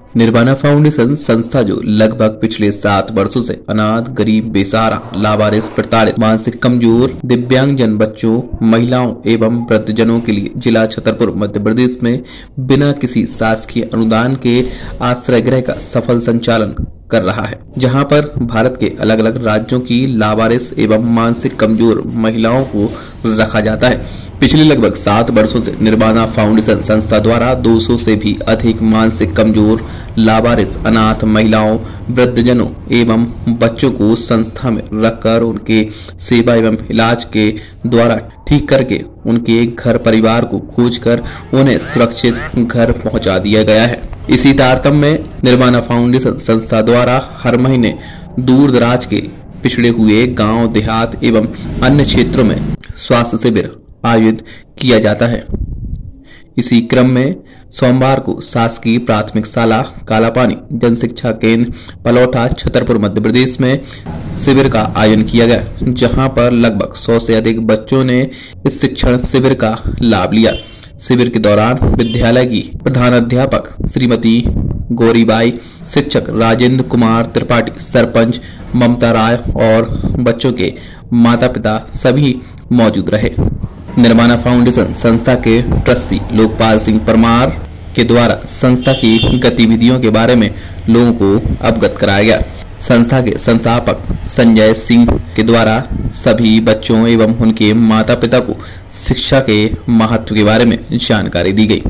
Nirvana foundation संस्था जो लगभग पिछले 7 वर्षों से अनाथ, गरीब, बेसहारा, लावारिस, प्रताड़ित, मानसिक कमजोर, दिव्यांगजन बच्चों, महिलाओं एवं वृद्धजनों के लिए जिला छतरपुर मध्य प्रदेश में बिना किसी शासकीय अनुदान के आश्रय गृह का सफल संचालन कर रहा है, जहां पर भारत के अलग अलग राज्यों की लावारिस एवं मानसिक कमजोर महिलाओं को रखा जाता है। पिछले लगभग 7 वर्षों से निर्वाणा फाउंडेशन संस्था द्वारा 200 से भी अधिक मानसिक कमजोर, लावारिस, अनाथ महिलाओं, वृद्धजनों एवं बच्चों को संस्था में रखकर उनके सेवा एवं इलाज के द्वारा ठीक करके उनके घर परिवार को खोजकर उन्हें सुरक्षित घर पहुंचा दिया गया है। इसी तारतम्य में निर्वाणा फाउंडेशन संस्था द्वारा हर महीने दूर दराज के पिछड़े हुए गांव, देहात एवं अन्य क्षेत्रों में स्वास्थ्य शिविर आयोजित किया जाता है। इसी क्रम में सोमवार को शासकीय प्राथमिक शाला कालापानी जन शिक्षा केंद्र पलौठा छतरपुर मध्य प्रदेश में शिविर का आयोजन किया गया, जहां पर लगभग 100 से अधिक बच्चों ने इस शिक्षण शिविर का लाभ लिया। शिविर के दौरान विद्यालय की प्रधानाध्यापक श्रीमती गौरीबाई, शिक्षक राजेंद्र कुमार त्रिपाठी, सरपंच ममता राय और बच्चों के माता पिता सभी मौजूद रहे। निर्वाणा फाउंडेशन संस्था के ट्रस्टी लोकपाल सिंह परमार के द्वारा संस्था की गतिविधियों के बारे में लोगों को अवगत कराया गया। संस्था के संस्थापक संजय सिंह के द्वारा सभी बच्चों एवं उनके माता पिता को शिक्षा के महत्व के बारे में जानकारी दी गई।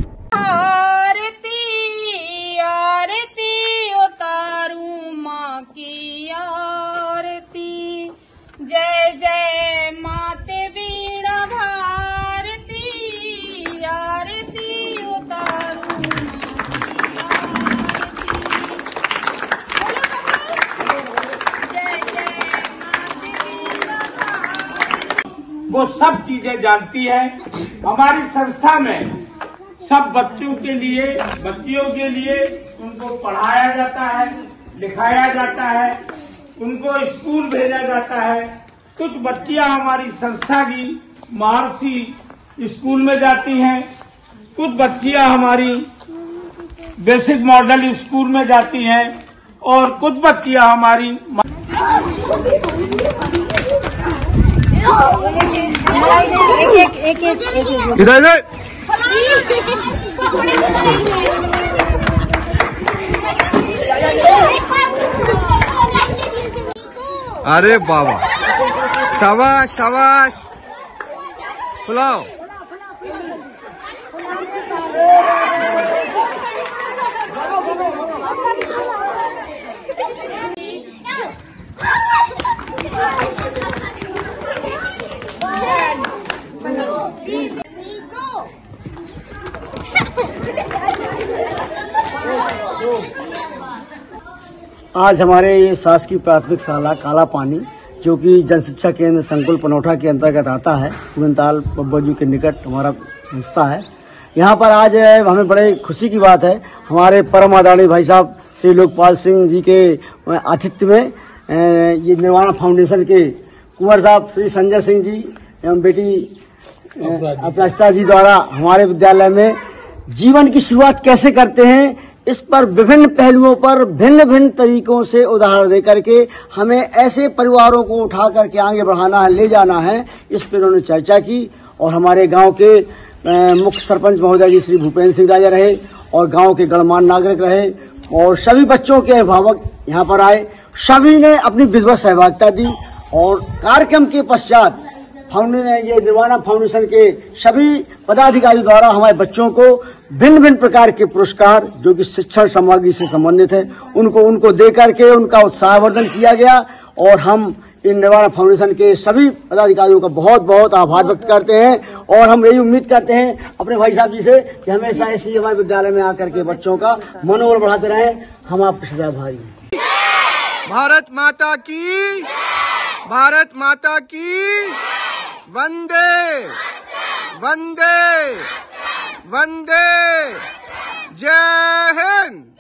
जय जय माते वीणा भारती, आरती उतारू। जय जय माते वीणा भारती। वो सब चीजें जानती है। हमारी संस्था में सब बच्चों के लिए, बच्चियों के लिए उनको पढ़ाया जाता है, लिखाया जाता है, उनको स्कूल भेजा जाता है। कुछ बच्चियां हमारी संस्था की महर्षि स्कूल में जाती हैं, कुछ बच्चियां हमारी बेसिक मॉडल स्कूल में जाती हैं और कुछ बच्चियां हमारी इधर अरे बाबा, शाबाश शाबाश, बुलाओ। आज हमारे ये शासकीय प्राथमिक शाला काला पानी, जो कि जन शिक्षा केंद्र संकुल पनौठा के अंतर्गत आता है, गोविंदताल बब्बजू के निकट हमारा संस्था है। यहाँ पर आज हमें बड़े खुशी की बात है, हमारे परम आदरणीय भाई साहब श्री लोकपाल सिंह जी के आतिथ्य में ये निर्वाणा फाउंडेशन के कुंवर साहब श्री संजय सिंह जी एवं बेटी अपराजिता जी द्वारा हमारे विद्यालय में जीवन की शुरुआत कैसे करते हैं, इस पर विभिन्न पहलुओं पर भिन्न भिन्न तरीकों से उदाहरण दे करके हमें ऐसे परिवारों को उठा करके आगे बढ़ाना है, ले जाना है, इस पर उन्होंने चर्चा की। और हमारे गांव के मुख्य सरपंच महोदय जी श्री भूपेंद्र सिंह राजा रहे और गांव के गणमान्य नागरिक रहे और सभी बच्चों के अभिभावक यहाँ पर आए, सभी ने अपनी विधिवत सहभागिता दी। और कार्यक्रम के पश्चात ये निर्वाणा फाउंडेशन के सभी पदाधिकारी द्वारा हमारे बच्चों को भिन्न भिन्न प्रकार के पुरस्कार जो कि शिक्षण सामग्री से संबंधित है उनको दे करके उनका उत्साहवर्धन किया गया। और हम इन निर्वाणा फाउंडेशन के सभी पदाधिकारियों का बहुत बहुत आभार व्यक्त करते हैं और हम यही उम्मीद करते हैं अपने भाई साहब जी से कि हमेशा ऐसी हमारे विद्यालय में आकर के बच्चों का मनोबल बढ़ाते रहें। हम आपके सदा आभारी हैं। भारत माता की, भारत माता की, वंदे वंदे वंदे, जय हिंद।